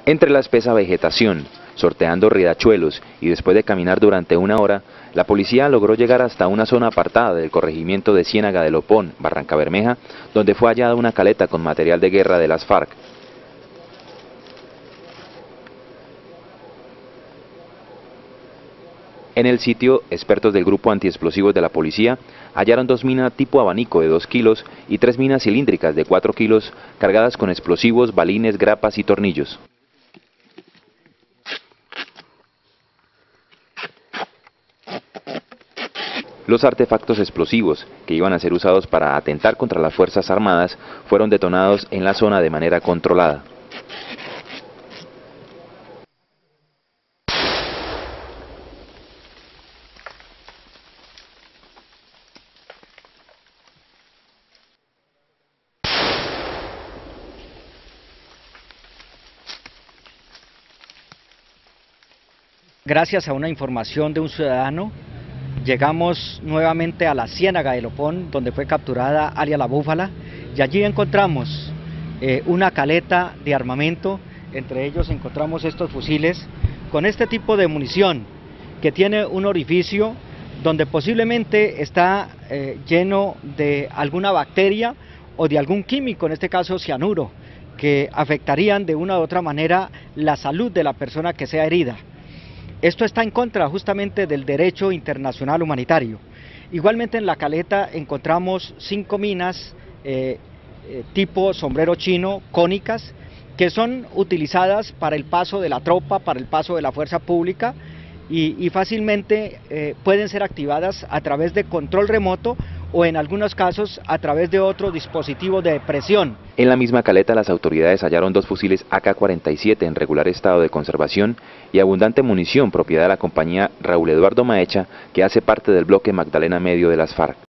Entre la espesa vegetación, sorteando riachuelos y después de caminar durante una hora, la policía logró llegar hasta una zona apartada del corregimiento de Ciénaga de Lopón, Barrancabermeja, donde fue hallada una caleta con material de guerra de las FARC. En el sitio, expertos del grupo antiexplosivos de la policía hallaron 2 minas tipo abanico de 2 kilos y 3 minas cilíndricas de 4 kilos cargadas con explosivos, balines, grapas y tornillos. Los artefactos explosivos, que iban a ser usados para atentar contra las Fuerzas Armadas, fueron detonados en la zona de manera controlada. Gracias a una información de un ciudadano, llegamos nuevamente a la Ciénaga de Lopón, donde fue capturada alias La Búfala, y allí encontramos una caleta de armamento. Entre ellos encontramos estos fusiles con este tipo de munición, que tiene un orificio donde posiblemente está lleno de alguna bacteria o de algún químico, en este caso cianuro, que afectarían de una u otra manera la salud de la persona que sea herida. Esto está en contra justamente del derecho internacional humanitario. Igualmente en la caleta encontramos 5 minas tipo sombrero chino, cónicas, que son utilizadas para el paso de la tropa, para el paso de la fuerza pública y fácilmente pueden ser activadas a través de control remoto o en algunos casos a través de otro dispositivo de presión. En la misma caleta las autoridades hallaron 2 fusiles AK-47 en regular estado de conservación y abundante munición propiedad de la compañía Raúl Eduardo Maecha, que hace parte del bloque Magdalena Medio de las FARC.